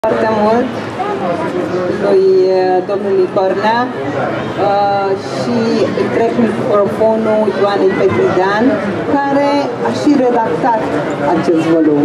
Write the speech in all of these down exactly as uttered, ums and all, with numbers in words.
Foarte mult lui domnului Cornea uh, și îi trec microfonul Ioanei Petridean, care a și redactat acest volum.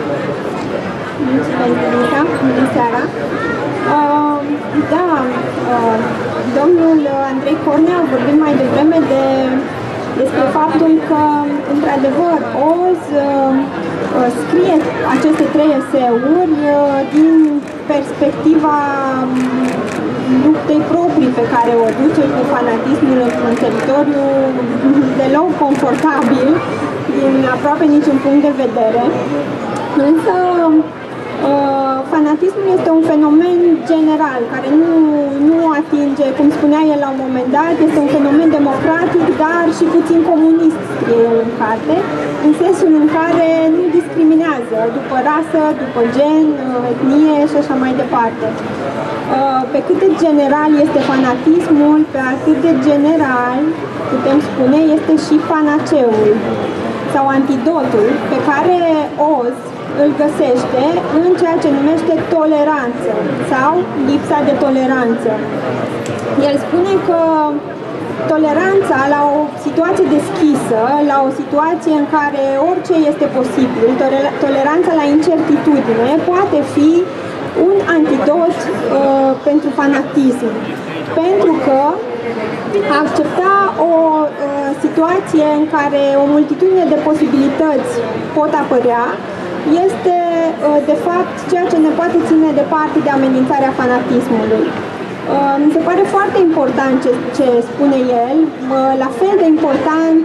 Mulțumesc, bună seara! Uh, da, uh, domnul Andrei Cornea a vorbit mai devreme de, despre faptul că, într-adevăr, O Z uh, scrie aceste trei eseuri uh, din perspectiva luptei proprii pe care o duce cu fanatismul într-un teritoriu deloc confortabil din aproape niciun punct de vedere. Însă fanatismul este un fenomen general care nu, nu atinge, cum spunea el la un moment dat, este un fenomen democratic, dar și puțin comunist, scrie el în carte, în sensul în care nu discriminează după rasă, după gen, etnie și așa mai departe. Pe cât de general este fanatismul, pe atât de general, putem spune, este și panaceul sau antidotul pe care O Z îl găsește în ceea ce numește toleranță sau lipsa de toleranță. El spune că toleranța la o situație deschisă, la o situație în care orice este posibil, toleranța la incertitudine poate fi un antidot uh, pentru fanatism. Pentru că a accepta o uh, situație în care o multitudine de posibilități pot apărea este, de fapt, ceea ce ne poate ține departe de amenințarea fanatismului. Mi se pare foarte important ce, ce spune el, la fel de important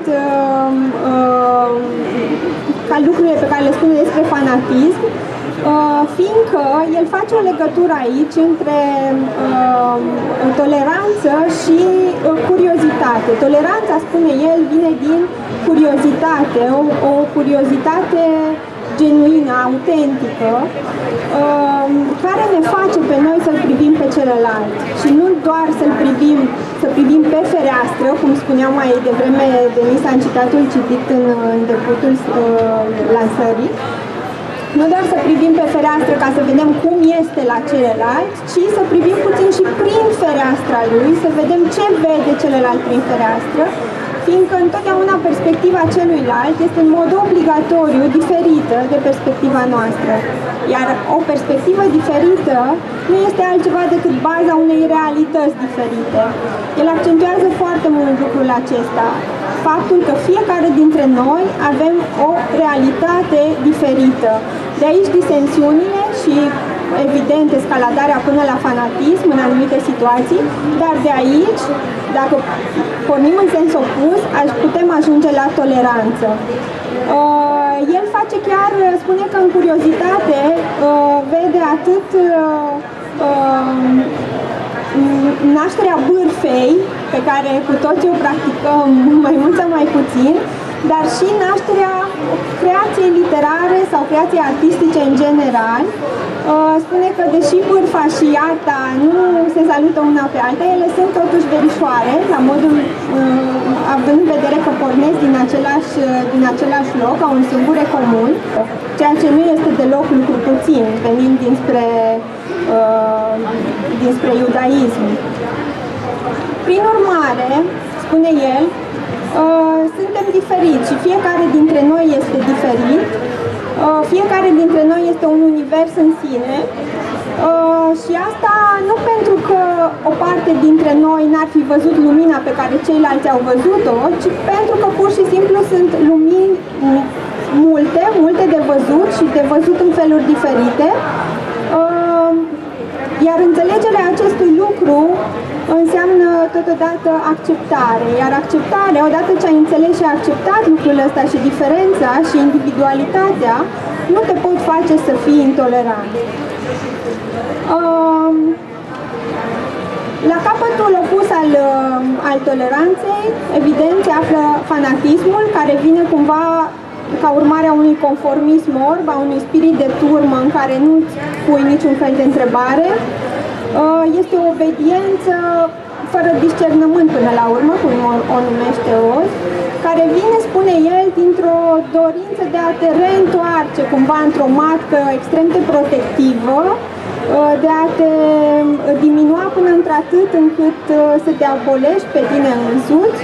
ca lucrurile pe care le spune despre fanatism, fiindcă el face o legătură aici între toleranță și curiozitate. Toleranța, spune el, vine din curiozitate, o, o curiozitate genuină, autentică, care ne face pe noi să-l privim pe celălalt și nu doar să-l privim, să privim pe fereastră, cum spuneam mai devreme Denisa în citatul citit în, în debutul uh, lansării, nu doar să privim pe fereastră ca să vedem cum este la celălalt, ci să privim puțin și prin fereastra lui, să vedem ce vede celălalt prin fereastră, fiindcă întotdeauna perspectiva celuilalt este în mod obligatoriu diferită de perspectiva noastră. Iar o perspectivă diferită nu este altceva decât baza unei realități diferite. El accentuează foarte mult lucrul acesta, faptul că fiecare dintre noi avem o realitate diferită. De aici disensiunile și, evident, escaladarea până la fanatism în anumite situații, dar de aici, dacă pornim în sens opus, putem ajunge la toleranță. Uh, el face chiar, spune că în curiozitate uh, vede atât uh, uh, nașterea bârfei, pe care cu toții o practicăm mai mult sau mai puțin, dar și nașterea creației literare sau creației artistice în general. Spune că deși bârfa și arta nu se salută una pe alta, ele sunt totuși verișoare, la modul, având în vedere că pornesc din același, din același loc, au un sâmbure comun, ceea ce nu este deloc lucru puțin, venind dinspre, dinspre iudaism. Prin urmare, spune el, suntem diferiți și fiecare dintre noi este diferit. Fiecare dintre noi este un univers în sine și asta nu pentru că o parte dintre noi n-ar fi văzut lumina pe care ceilalți au văzut-o, ci pentru că pur și simplu sunt lumini multe, multe de văzut și de văzut în feluri diferite. Iar înțelegerea acestui lucru înseamnă totodată acceptare, iar acceptarea, odată ce ai înțeles și acceptat lucrul ăsta și diferența și individualitatea, nu te pot face să fii intolerant. La capătul opus al, al toleranței, evident, se află fanatismul, care vine cumva ca urmare a unui conformism orb, a unui spirit de turmă în care nu pui niciun fel de întrebare. Este o obediență fără discernământ până la urmă, cum o numește O Z, care vine, spune el, dintr-o dorință de a te reîntoarce cumva într-o matcă extrem de protectivă de a te diminua până într-atât încât să te abolești pe tine însuți,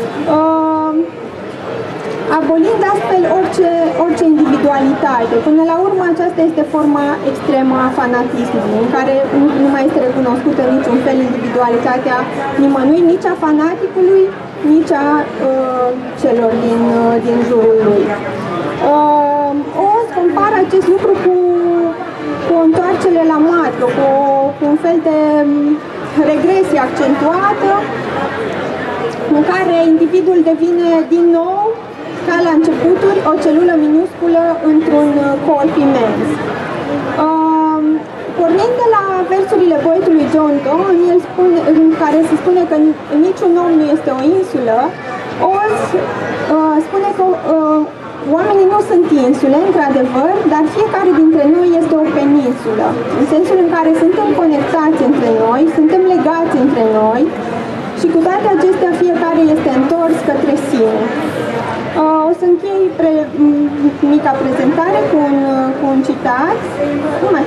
abolind astfel orice, orice individualitate. Până la urmă, aceasta este forma extremă a fanatismului, în care nu, nu mai este recunoscută niciun fel individualitatea nimănui, nici a fanaticului, nici a uh, celor din, uh, din jurul lui. Uh, o să compar acest lucru cu, cu o întoarcere la matcă, cu, cu un fel de regresie accentuată, în care individul devine din nou, ca la începuturi, o celulă minusculă într-un corp imens. Uh, pornind de la versurile poetului John Donne, el spune, în care se spune că niciun om nu este o insulă, Oz uh, spune că uh, oamenii nu sunt insule, într-adevăr, dar fiecare dintre noi este o peninsulă, în sensul în care suntem conectați între noi, suntem legați între noi și cu toate acestea fiecare este întors către sine. Uh, o să închei pre, mica prezentare cu un, cu un citat. Numai.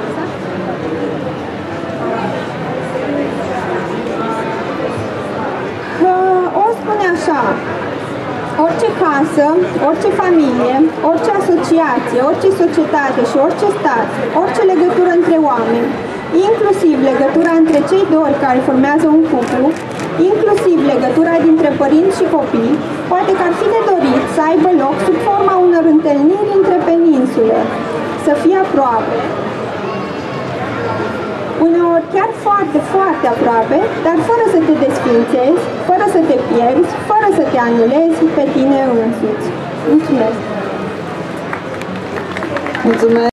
Uh, o spune așa: orice casă, orice familie, orice asociație, orice societate și orice stat, orice legătură între oameni, inclusiv legătura între cei doi care formează un cuplu, inclusiv legătura dintre părinți și copii, poate că ar fi de dorit să aibă loc sub forma unor întâlniri între peninsule, să fie aproape. Uneori chiar foarte, foarte aproape, dar fără să te desfințezi, fără să te pierzi, fără să te anulezi pe tine însuți. Mulțumesc! Mulțumesc!